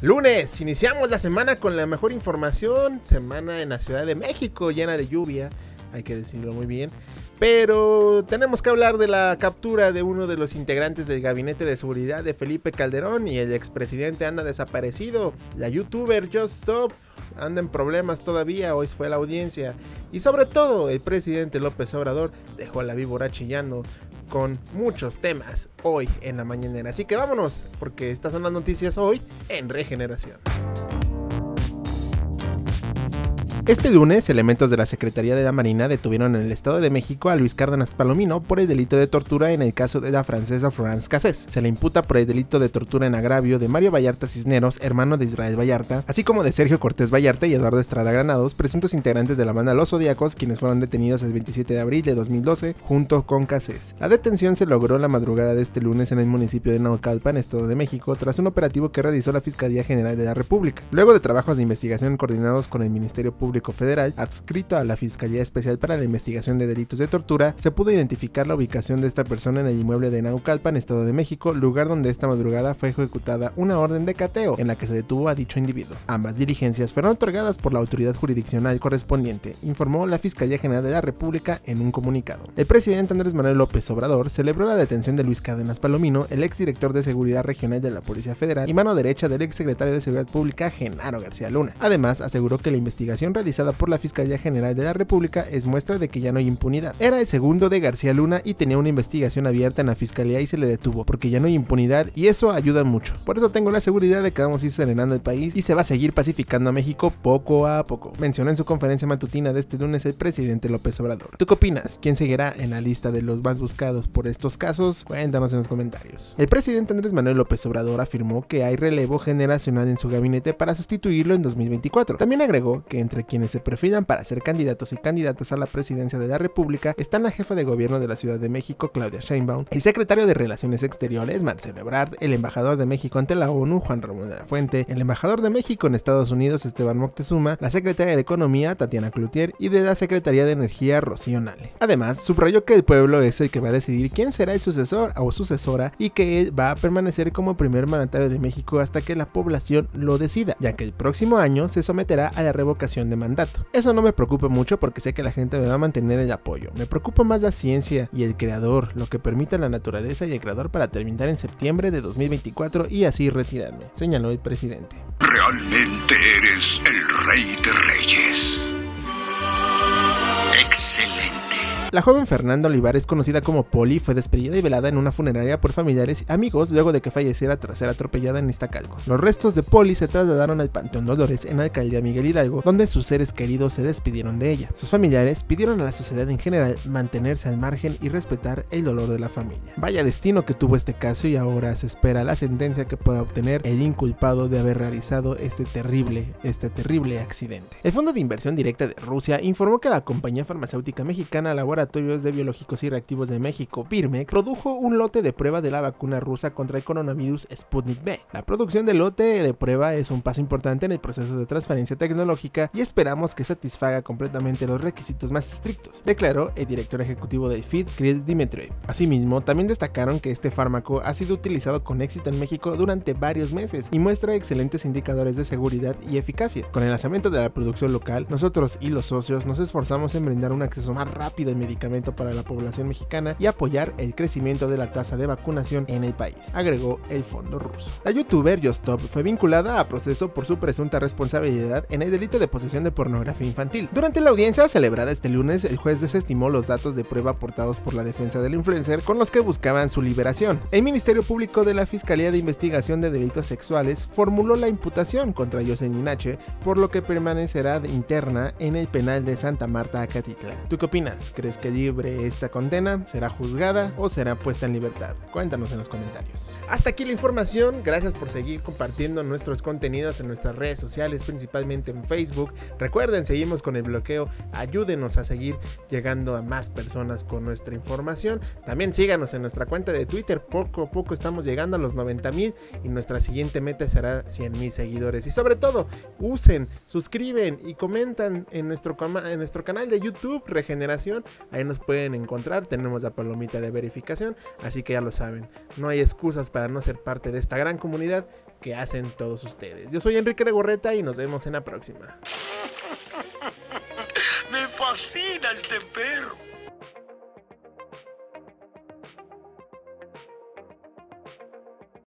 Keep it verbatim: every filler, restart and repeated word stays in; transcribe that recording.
Lunes, iniciamos la semana con la mejor información. Semana en la Ciudad de México llena de lluvia, hay que decirlo muy bien. Pero tenemos que hablar de la captura de uno de los integrantes del gabinete de seguridad de Felipe Calderón, y el expresidente anda desaparecido. La youtuber Just Stop anda en problemas todavía, hoy fue la audiencia. Y sobre todo, el presidente López Obrador dejó a la víbora chillando con muchos temas hoy en la mañanera. Así que vámonos, porque estas son las noticias hoy en Regeneración. Este lunes, elementos de la Secretaría de la Marina detuvieron en el Estado de México a Luis Cárdenas Palomino por el delito de tortura en el caso de la francesa Florence Cassés. Se le imputa por el delito de tortura en agravio de Mario Vallarta Cisneros, hermano de Israel Vallarta, así como de Sergio Cortés Vallarta y Eduardo Estrada Granados, presuntos integrantes de la banda Los Zodíacos, quienes fueron detenidos el veintisiete de abril de dos mil doce junto con Cassés. La detención se logró la madrugada de este lunes en el municipio de Naucalpan, Estado de México, tras un operativo que realizó la Fiscalía General de la República. Luego de trabajos de investigación coordinados con el Ministerio Público Federal, adscrito a la Fiscalía Especial para la Investigación de Delitos de Tortura, se pudo identificar la ubicación de esta persona en el inmueble de Naucalpan, Estado de México, lugar donde esta madrugada fue ejecutada una orden de cateo en la que se detuvo a dicho individuo. Ambas diligencias fueron otorgadas por la autoridad jurisdiccional correspondiente, informó la Fiscalía General de la República en un comunicado. El presidente Andrés Manuel López Obrador celebró la detención de Luis Cárdenas Palomino, el exdirector de Seguridad Regional de la Policía Federal y mano derecha del exsecretario de Seguridad Pública Genaro García Luna. Además, aseguró que la investigación realizada por por la Fiscalía General de la República es muestra de que ya no hay impunidad. Era el segundo de García Luna y tenía una investigación abierta en la Fiscalía y se le detuvo, porque ya no hay impunidad y eso ayuda mucho. Por eso tengo la seguridad de que vamos a ir serenando el país y se va a seguir pacificando a México poco a poco, mencionó en su conferencia matutina de este lunes el presidente López Obrador. ¿Tú qué opinas? ¿Quién seguirá en la lista de los más buscados por estos casos? Cuéntanos en los comentarios. El presidente Andrés Manuel López Obrador afirmó que hay relevo generacional en su gabinete para sustituirlo en dos mil veinticuatro. También agregó que entre quienes se perfilan para ser candidatos y candidatas a la presidencia de la República están la jefa de gobierno de la Ciudad de México, Claudia Sheinbaum, el secretario de Relaciones Exteriores, Marcelo Ebrard, el embajador de México ante la ONU, Juan Ramón de la Fuente, el embajador de México en Estados Unidos, Esteban Moctezuma, la secretaria de Economía, Tatiana Cloutier, y de la Secretaría de Energía, Rocío Nale. Además, subrayó que el pueblo es el que va a decidir quién será el sucesor o sucesora y que él va a permanecer como primer mandatario de México hasta que la población lo decida, ya que el próximo año se someterá a la revocación de mandato. Eso no me preocupa mucho porque sé que la gente me va a mantener el apoyo. Me preocupa más la ciencia y el creador, lo que permita la naturaleza y el creador para terminar en septiembre de dos mil veinticuatro y así retirarme, señaló el presidente. Realmente eres el rey de reyes. Excelente. La joven Fernanda Olivares, conocida como Poli, fue despedida y velada en una funeraria por familiares y amigos luego de que falleciera tras ser atropellada en Iztacalco. Los restos de Poli se trasladaron al Panteón Dolores en la alcaldía Miguel Hidalgo, donde sus seres queridos se despidieron de ella. Sus familiares pidieron a la sociedad en general mantenerse al margen y respetar el dolor de la familia. Vaya destino que tuvo este caso, y ahora se espera la sentencia que pueda obtener el inculpado de haber realizado este terrible, este terrible accidente. El Fondo de Inversión Directa de Rusia informó que la compañía farmacéutica mexicana Laboratorios de Biológicos y Reactivos de México, Birmex, produjo un lote de prueba de la vacuna rusa contra el coronavirus Sputnik V. La producción del lote de prueba es un paso importante en el proceso de transferencia tecnológica y esperamos que satisfaga completamente los requisitos más estrictos, declaró el director ejecutivo del F I D, Kirill Dmitriev. Asimismo, también destacaron que este fármaco ha sido utilizado con éxito en México durante varios meses y muestra excelentes indicadores de seguridad y eficacia. Con el lanzamiento de la producción local, nosotros y los socios nos esforzamos en brindar un acceso más rápido al medicamento para la población mexicana y apoyar el crecimiento de la tasa de vacunación en el país, agregó el fondo ruso. La youtuber Just Stop fue vinculada a proceso por su presunta responsabilidad en el delito de posesión de pornografía infantil. Durante la audiencia celebrada este lunes, el juez desestimó los datos de prueba aportados por la defensa del influencer con los que buscaban su liberación. El Ministerio Público de la Fiscalía de Investigación de Delitos Sexuales formuló la imputación contra Yoselin H, por lo que permanecerá interna en el penal de Santa Marta, Acatitla. ¿Tú qué opinas? ¿Crees que libre esta condena? ¿Será juzgada o será puesta en libertad? Cuéntanos en los comentarios. Hasta aquí la información. Gracias por seguir compartiendo nuestros contenidos en nuestras redes sociales, principalmente en Facebook. Recuerden, seguimos con el bloqueo. Ayúdenos a seguir llegando a más personas con nuestra información. También síganos en nuestra cuenta de Twitter. Poco a poco estamos llegando a los noventa mil y nuestra siguiente meta será cien mil seguidores. Y sobre todo, usen, suscriben y comentan en nuestro, en nuestro canal de YouTube Regeneración. Ahí nos pueden encontrar, tenemos la palomita de verificación, así que ya lo saben, no hay excusas para no ser parte de esta gran comunidad que hacen todos ustedes. Yo soy Enrique Legorreta y nos vemos en la próxima. Me fascina este perro.